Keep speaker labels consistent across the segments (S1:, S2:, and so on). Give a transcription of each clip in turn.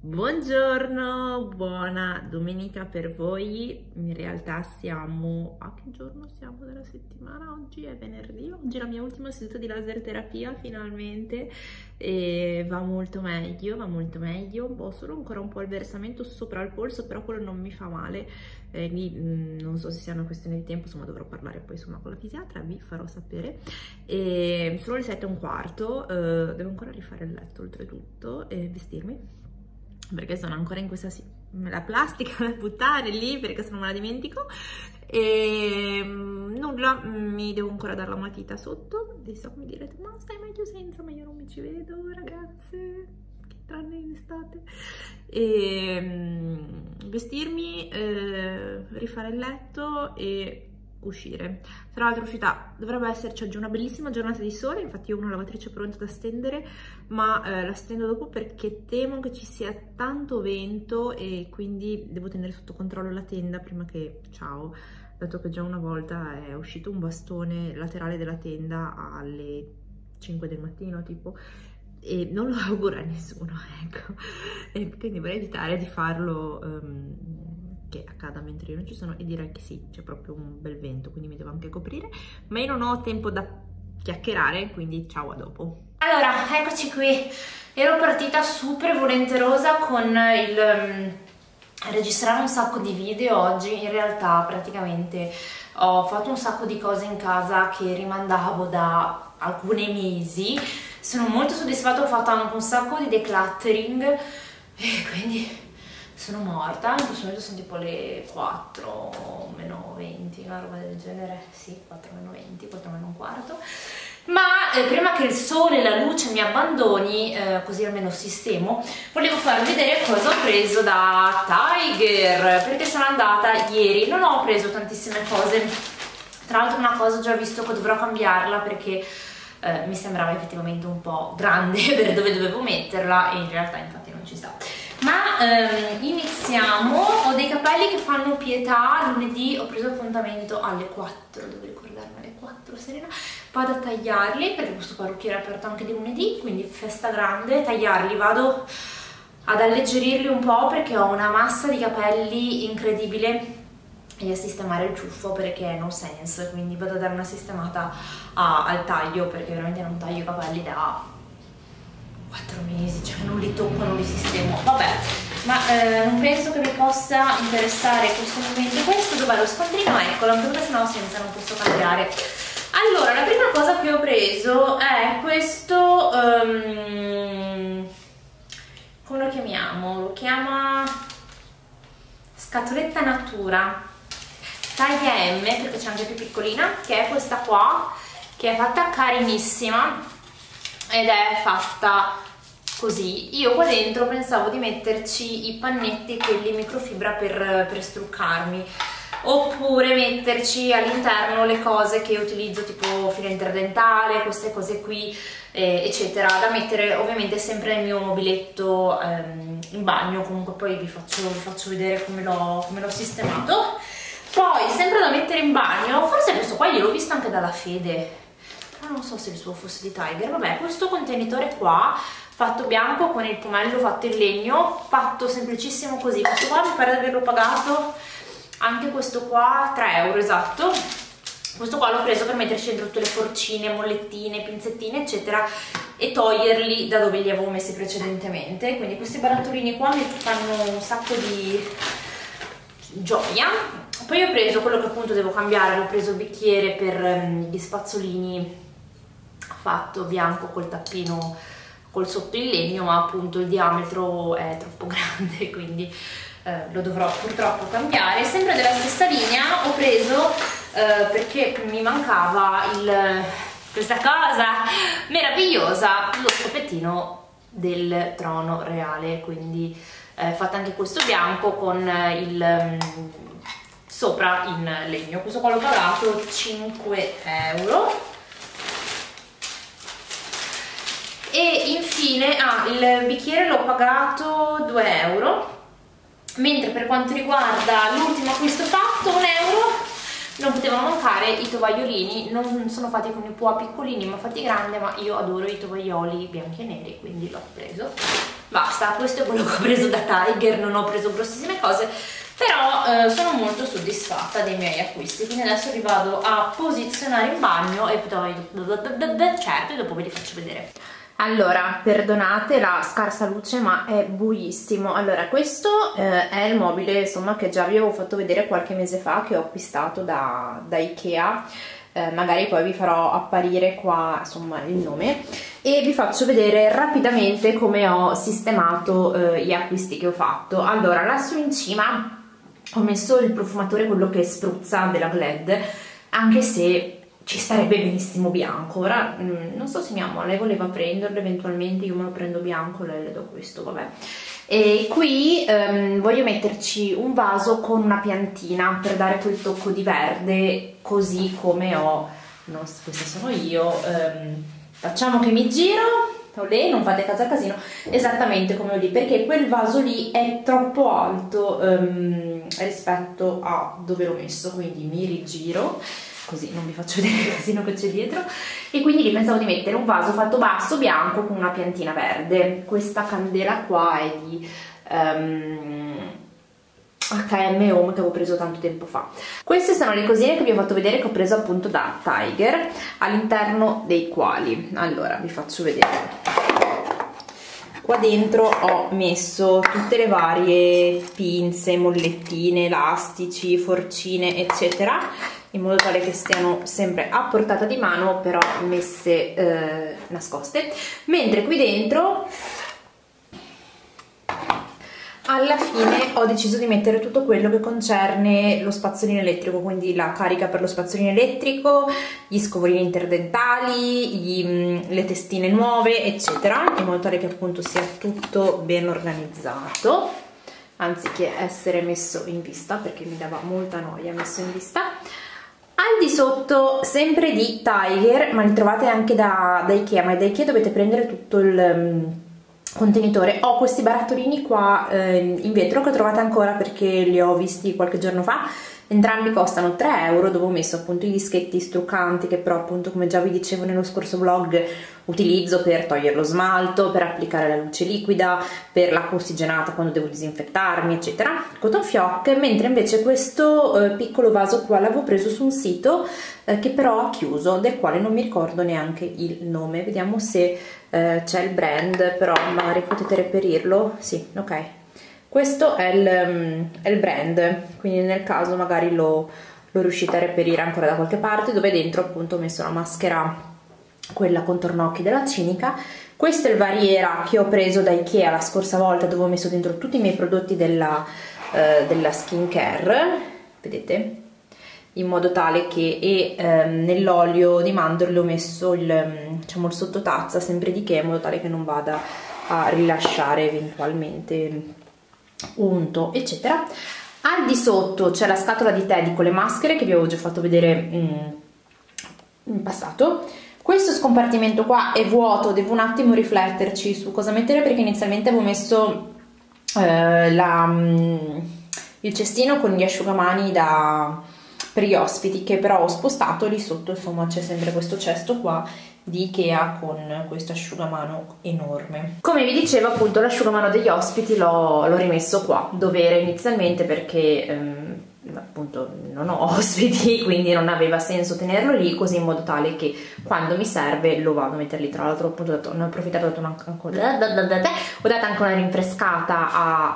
S1: Buongiorno, buona domenica per voi. In realtà siamo... a che giorno siamo della settimana? Oggi è venerdì, oggi è la mia ultima seduta di laser terapia finalmente e va molto meglio, Ho solo ancora un po' il versamento sopra il polso, però quello non mi fa male. Non so se sia una questione di tempo, insomma dovrò parlare poi insomma con la fisiatra, vi farò sapere. E sono le 7:15, devo ancora rifare il letto oltretutto e vestirmi, perché sono ancora in questa la plastica da buttare lì perché se non me la dimentico. E nulla, mi devo ancora dare la matita sotto. Adesso mi direte, ma stai meglio senza? Ma io non mi ci vedo, ragazze, che tranne in estate. E vestirmi, rifare il letto e uscire. Tra l'altro dovrebbe esserci oggi una bellissima giornata di sole, infatti io ho una lavatrice pronta da stendere, ma la stendo dopo perché temo che ci sia tanto vento e quindi devo tenere sotto controllo la tenda prima che, ciao, dato che già una volta è uscito un bastone laterale della tenda alle 5 del mattino tipo, e non lo auguro a nessuno, ecco, e quindi vorrei evitare di farlo che accada mentre io non ci sono, e direi che sì, c'è proprio un bel vento, quindi mi devo anche coprire, ma io non ho tempo da chiacchierare, quindi ciao, a dopo. Allora, eccoci qui, ero partita super volenterosa con il registrare un sacco di video oggi. In realtà praticamente ho fatto un sacco di cose in casa che rimandavo da alcuni mesi, sono molto soddisfatta, ho fatto anche un sacco di decluttering e quindi sono morta. In questo momento sono tipo le 4 meno 20, una roba del genere, sì, 4 meno 20, 4 meno un quarto. Ma prima che il sole e la luce mi abbandoni, così almeno sistemo, volevo farvi vedere cosa ho preso da Tiger, perché sono andata ieri, non ho preso tantissime cose. Tra l'altro una cosa ho già visto che dovrò cambiarla perché mi sembrava effettivamente un po' grande per dove dovevo metterla e in realtà infatti non ci sta. Ma iniziamo. Ho dei capelli che fanno pietà. Lunedì ho preso appuntamento alle 4, devo ricordarmi alle 4, Serena, vado a tagliarli perché questo parrucchiere è aperto anche di lunedì, quindi festa grande, tagliarli, vado ad alleggerirli un po' perché ho una massa di capelli incredibile e a sistemare il ciuffo perché no sense, quindi vado a dare una sistemata al taglio perché veramente non taglio i capelli da 4 mesi, cioè non li tocco, non li sistemo, vabbè, ma non penso che mi possa interessare in questo momento questo. Dov'è lo scontrino? Eccolo, anche perché sennò senza non posso cambiare. Allora, la prima cosa che ho preso è questo, come lo chiamiamo? Lo chiama scatoletta natura, taglia M, perché c'è anche più piccolina, che è questa qua, che è fatta carinissima ed è fatta così. Io qua dentro pensavo di metterci i pannetti, quelli microfibra per struccarmi, oppure metterci all'interno le cose che utilizzo tipo filo interdentale, queste cose qui, eccetera, da mettere ovviamente sempre nel mio mobiletto in bagno. Comunque poi vi faccio vedere come l'ho sistemato. Poi sempre da mettere in bagno, forse questo qua gliel'ho visto anche dalla Fede, non so se il suo fosse di Tiger. Vabbè, questo contenitore qua fatto bianco con il pomello fatto in legno, fatto semplicissimo così. Questo qua mi pare di averlo pagato, anche questo qua 3 euro, esatto. Questo qua l'ho preso per metterci dentro tutte le porcine, mollettine, pinzettine eccetera e toglierli da dove li avevo messi precedentemente. Quindi questi barattolini qua mi fanno un sacco di gioia. Poi ho preso quello che appunto devo cambiare, ho preso il bicchiere per gli spazzolini fatto bianco col tappino col sotto in legno, ma appunto il diametro è troppo grande, quindi lo dovrò purtroppo cambiare. Sempre della stessa linea ho preso perché mi mancava questa cosa meravigliosa, lo scopettino del trono reale, quindi fatto anche questo bianco con il sopra in legno. Questo qua l'ho pagato 5 euro. E infine il bicchiere l'ho pagato 2 euro, mentre per quanto riguarda l'ultimo acquisto fatto, 1 euro, non potevano mancare i tovagliolini, non sono fatti con i puà piccolini ma fatti grandi, ma io adoro i tovaglioli bianchi e neri, quindi l'ho preso. Basta, questo è quello che ho preso da Tiger, non ho preso grossissime cose, però sono molto soddisfatta dei miei acquisti, quindi adesso li vado a posizionare in bagno e poi certo, e dopo ve li faccio vedere. Allora, perdonate la scarsa luce ma è buissimo. Allora, questo è il mobile, insomma, che già vi avevo fatto vedere qualche mese fa, che ho acquistato da Ikea. Magari poi vi farò apparire qua, insomma, il nome, e vi faccio vedere rapidamente come ho sistemato gli acquisti che ho fatto. Allora, lassù in cima ho messo il profumatore, quello che spruzza, della Glad, anche se ci starebbe benissimo bianco. Ora non so se mia mamma, lei voleva prenderlo eventualmente, io me lo prendo bianco, lei le do questo, vabbè. E qui voglio metterci un vaso con una piantina per dare quel tocco di verde, così come ho, non so, questa sono io, facciamo che mi giro, olè, non fate caso al casino, esattamente come ho lì, perché quel vaso lì è troppo alto rispetto a dove l'ho messo, quindi mi rigiro, così non vi faccio vedere il casino che c'è dietro, e quindi lì pensavo di mettere un vaso fatto basso bianco con una piantina verde. Questa candela qua è di H&M Home, che avevo preso tanto tempo fa. Queste sono le cosine che vi ho fatto vedere, che ho preso appunto da Tiger, all'interno dei quali, allora vi faccio vedere. Qua dentro ho messo tutte le varie pinze, mollettine, elastici, forcine, eccetera, in modo tale che stiano sempre a portata di mano, però messe nascoste. Mentre qui dentro, alla fine, ho deciso di mettere tutto quello che concerne lo spazzolino elettrico, quindi la carica per lo spazzolino elettrico, gli scovolini interdentali, le testine nuove, eccetera, in modo tale che appunto sia tutto ben organizzato, anziché essere messo in vista, perché mi dava molta noia messo in vista. Al di sotto, sempre di Tiger, ma li trovate anche da Ikea, ma da Ikea dovete prendere tutto il contenitore. Ho questi barattolini qua in vetro che trovate ancora, perché li ho visti qualche giorno fa. Entrambi costano 3 euro, dove ho messo appunto i dischetti struccanti, che però appunto, come già vi dicevo nello scorso vlog, utilizzo per togliere lo smalto, per applicare la luce liquida, per l'acqua ossigenata quando devo disinfettarmi, eccetera, cotton fioc. Mentre invece questo piccolo vaso qua l'avevo preso su un sito che però ha chiuso, del quale non mi ricordo neanche il nome. Vediamo se c'è il brand, però magari potete reperirlo. Sì, ok, questo è il brand, quindi nel caso magari lo riuscite a reperire ancora da qualche parte, dove dentro appunto ho messo la maschera, quella contorno occhi della Cinica. Questo è il Variera che ho preso da Ikea la scorsa volta, dove ho messo dentro tutti i miei prodotti della skincare, vedete? In modo tale che nell'olio di mandorle ho messo diciamo il sottotazza, sempre di Ikea, in modo tale che non vada a rilasciare eventualmente unto, eccetera. Al di sotto c'è la scatola di tè con le maschere, che vi avevo già fatto vedere in passato. Questo scompartimento qua è vuoto, devo un attimo rifletterci su cosa mettere, perché inizialmente avevo messo il cestino con gli asciugamani per gli ospiti, che però ho spostato. Lì sotto insomma c'è sempre questo cesto qua di Ikea con questo asciugamano enorme. Come vi dicevo, appunto, l'asciugamano degli ospiti l'ho rimesso qua dove era inizialmente, perché appunto non ho ospiti, quindi non aveva senso tenerlo lì, così in modo tale che quando mi serve lo vado a mettere lì. Tra l'altro appunto ne ho approfittato, ho dato anche una rinfrescata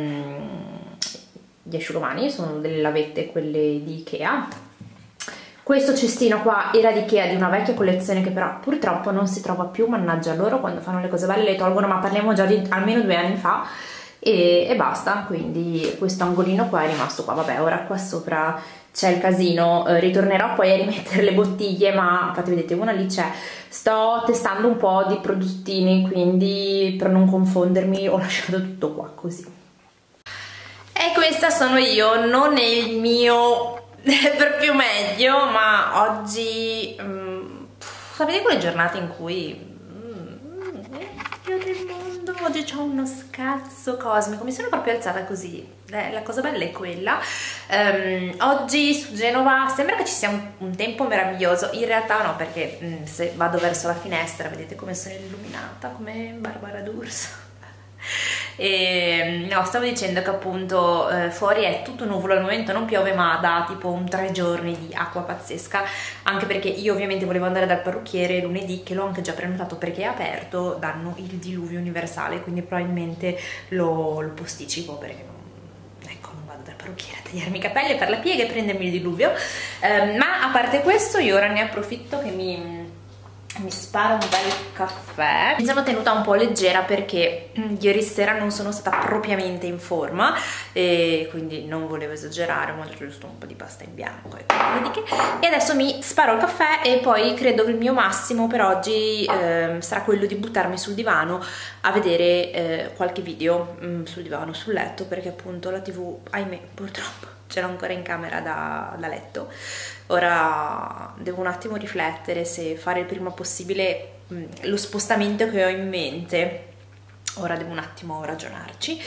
S1: gli asciugamani, sono delle lavette quelle di Ikea. Questo cestino qua era di Ikea, di una vecchia collezione che però purtroppo non si trova più, mannaggia loro, quando fanno le cose belle le tolgono, ma parliamo già di almeno 2 anni fa, e basta. Quindi questo angolino qua è rimasto qua. Vabbè, ora qua sopra c'è il casino, ritornerò poi a rimettere le bottiglie, ma infatti vedete una lì c'è. Sto testando un po' di prodottini, quindi per non confondermi ho lasciato tutto qua così. E questa sono io, non è il mio proprio meglio, ma oggi sapete quelle giornate in cui Dio del mondo, oggi c'ho uno scazzo cosmico, mi sono proprio alzata così, la cosa bella è quella. Oggi su Genova sembra che ci sia un tempo meraviglioso, in realtà no, perché se vado verso la finestra vedete come sono illuminata, come Barbara D'Urso. E no, stavo dicendo che appunto fuori è tutto nuvolo al momento, non piove ma da tipo 3 giorni di acqua pazzesca, anche perché io ovviamente volevo andare dal parrucchiere lunedì, che l'ho anche già prenotato perché è aperto, danno il diluvio universale, quindi probabilmente lo posticipo perché non vado dal parrucchiere a tagliarmi i capelli, fare la piega e prendermi il diluvio. Ma a parte questo io ora ne approfitto che mi sparo un bel caffè. Mi sono tenuta un po' leggera perché ieri sera non sono stata propriamente in forma e quindi non volevo esagerare, ho mangiato giusto un po' di pasta in bianco e adesso mi sparo il caffè e poi credo che il mio massimo per oggi sarà quello di buttarmi sul divano a vedere qualche video sul divano, sul letto, perché appunto la TV, ahimè, purtroppo ce l'ho ancora in camera da letto. Ora devo un attimo riflettere se fare il prima possibile lo spostamento che ho in mente. Ora devo un attimo ragionarci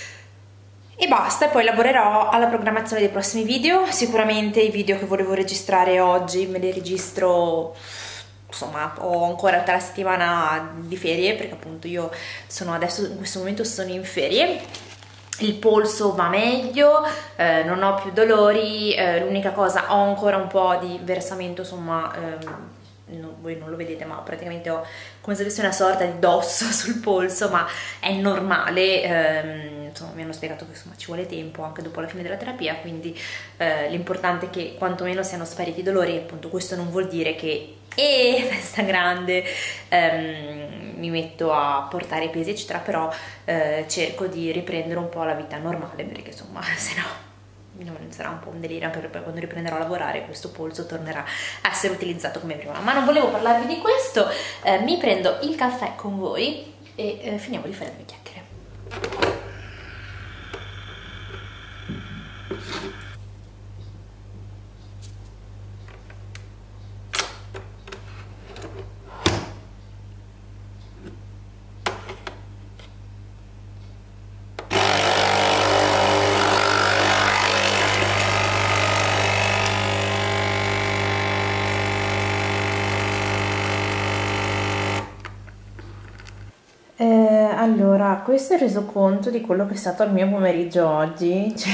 S1: e basta, e poi lavorerò alla programmazione dei prossimi video. Sicuramente i video che volevo registrare oggi me li registro, insomma ho ancora tutta la settimana di ferie, perché appunto io sono adesso, in questo momento sono in ferie. Il polso va meglio, non ho più dolori, l'unica cosa, ho ancora un po' di versamento, insomma, voi non lo vedete ma praticamente ho come se avessi una sorta di dosso sul polso, ma è normale, insomma mi hanno spiegato che insomma ci vuole tempo anche dopo la fine della terapia, quindi l'importante è che quantomeno siano spariti i dolori, e appunto questo non vuol dire che festa grande, mi metto a portare i pesi eccetera, però cerco di riprendere un po' la vita normale, perché insomma se no non sarà un po' un delirio, anche perché quando riprenderò a lavorare questo polso tornerà a essere utilizzato come prima. Ma non volevo parlarvi di questo, mi prendo il caffè con voi e finiamo di fare le mie chiacchiere. Allora, questo è il resoconto di quello che è stato il mio pomeriggio oggi, cioè,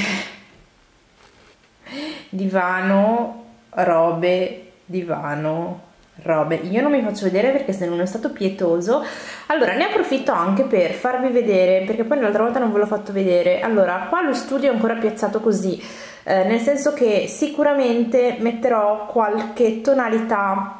S1: divano, robe, divano, robe. Io non mi faccio vedere perché se non è stato pietoso. Allora, ne approfitto anche per farvi vedere, perché poi l'altra volta non ve l'ho fatto vedere. Allora, qua lo studio è ancora piazzato così, nel senso che sicuramente metterò qualche tonalità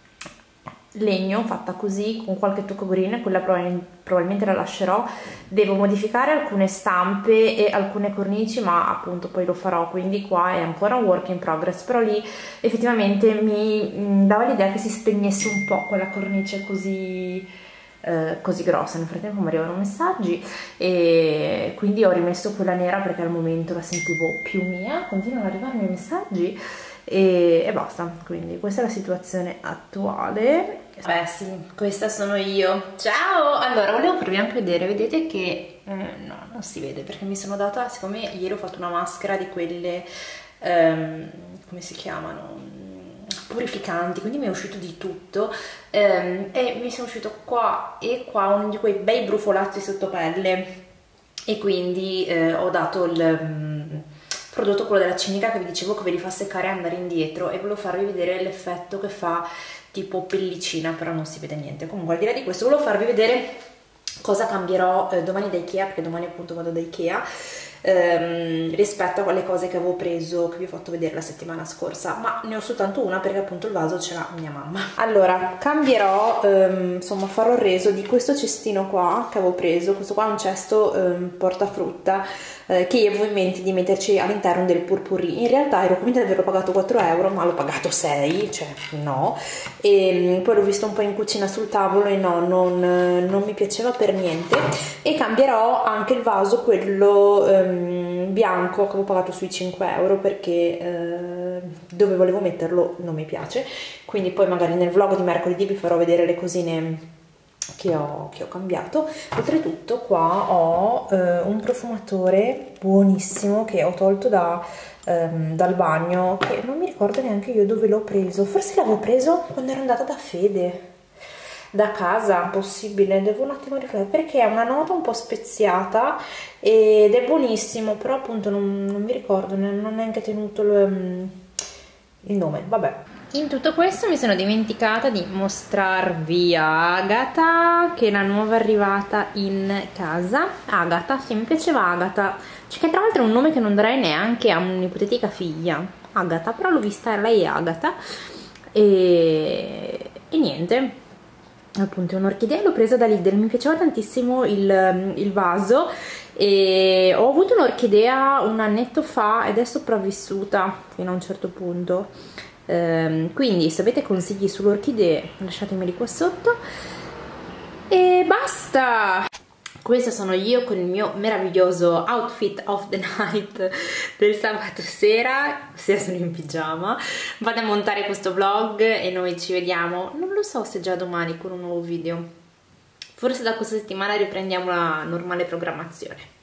S1: legno fatta così con qualche tocco green, e quella probabilmente la lascerò. Devo modificare alcune stampe e alcune cornici, ma appunto poi lo farò, quindi qua è ancora un work in progress, però lì effettivamente mi dava l'idea che si spegnesse un po' quella cornice così grossa. Nel frattempo mi arrivano messaggi e quindi ho rimesso quella nera perché al momento la sentivo più mia. Continuano ad arrivarmi messaggi e basta, quindi questa è la situazione attuale. Beh sì, questa sono io. Ciao! Allora, volevo farvi anche vedere, vedete che no, non si vede perché mi sono data, siccome ieri ho fatto una maschera di quelle come si chiamano? Purificanti, quindi mi è uscito di tutto e mi sono uscito qua e qua uno di quei bei brufolazzi sotto pelle, e quindi ho dato il prodotto, quello della cinica che vi dicevo che ve li fa seccare e andare indietro, e volevo farvi vedere l'effetto che fa tipo pellicina, però non si vede niente. Comunque al di là di questo volevo farvi vedere cosa cambierò domani da Ikea, perché domani appunto vado da Ikea, rispetto a quelle cose che avevo preso, che vi ho fatto vedere la settimana scorsa, ma ne ho soltanto una perché appunto il vaso ce l'ha mia mamma. Allora cambierò, insomma farò il reso di questo cestino qua che avevo preso. Questo qua è un cesto portafrutta che io avevo in mente di metterci all'interno del purpurri. In realtà ero convinta di averlo pagato 4 euro, ma l'ho pagato 6, cioè no, e poi l'ho visto un po' in cucina sul tavolo e no, non mi piaceva per niente. E cambierò anche il vaso, quello bianco, che avevo pagato sui 5 euro perché dove volevo metterlo non mi piace, quindi poi magari nel vlog di mercoledì vi farò vedere le cosine che ho cambiato. Oltretutto qua ho un profumatore buonissimo che ho tolto dal bagno, che non mi ricordo neanche io dove l'ho preso, forse l'avevo preso quando ero andata da Fede da casa, possibile, devo un attimo riflettere, perché ha una nota un po' speziata ed è buonissimo, però appunto non mi ricordo, non ho neanche tenuto il nome, vabbè. In tutto questo mi sono dimenticata di mostrarvi Agatha, che è la nuova arrivata in casa. Agatha, se mi piaceva Agatha, cioè, che tra l'altro è un nome che non darei neanche a un'ipotetica figlia, Agatha, però l'ho vista, lei è Agatha, e niente, appunto è un'orchidea, l'ho presa da Lidl, mi piaceva tantissimo il vaso e ho avuto un'orchidea un annetto fa ed è sopravvissuta fino a un certo punto. Quindi se avete consigli sulle orchidee lasciatemeli qua sotto e basta. Questo sono io con il mio meraviglioso outfit of the night del sabato sera, stasera sono in pigiama. Vado a montare questo vlog e noi ci vediamo, non lo so se già domani con un nuovo video, forse da questa settimana riprendiamo la normale programmazione.